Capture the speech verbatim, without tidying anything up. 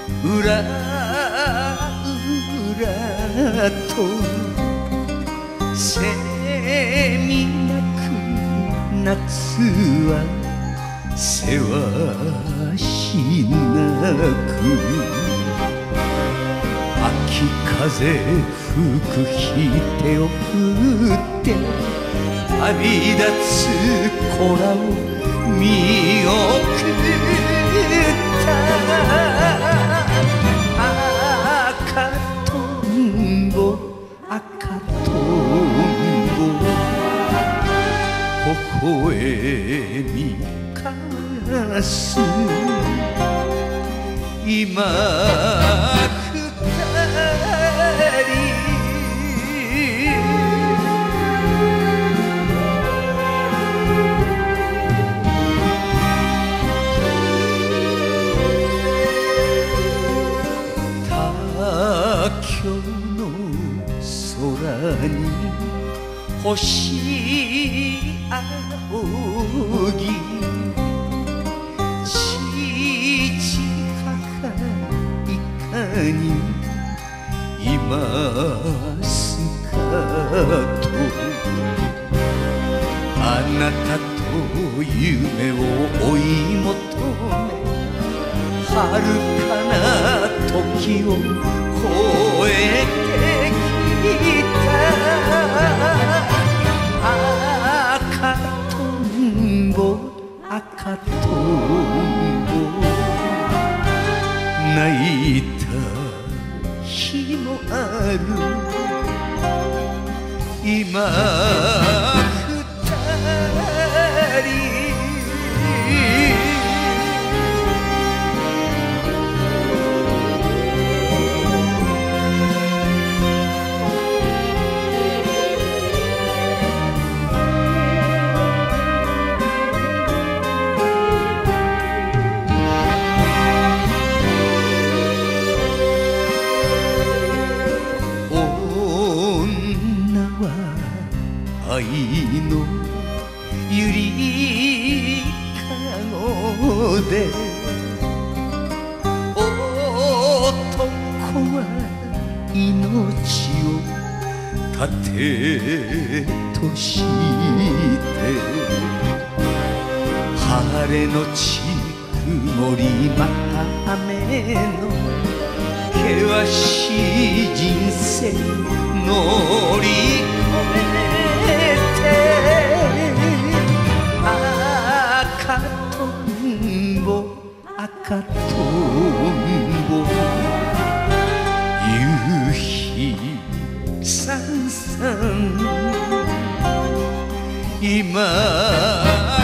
うらうらとせみなく夏はせわしなく秋風吹く日手を振って旅立つ子らを見送った赤とんぼ赤とんぼ微笑みかす今二人今日の空に星仰ぎ父母いかにいますかとあなたと夢を追い求め遥かな時を越えてきた赤とんぼ赤とんぼ泣いた日もある今二人愛のゆりかごで男は命を盾として晴れのち曇りまた雨の険しい人生乗り越え赤とんぼ赤とんぼ夕日さんさん今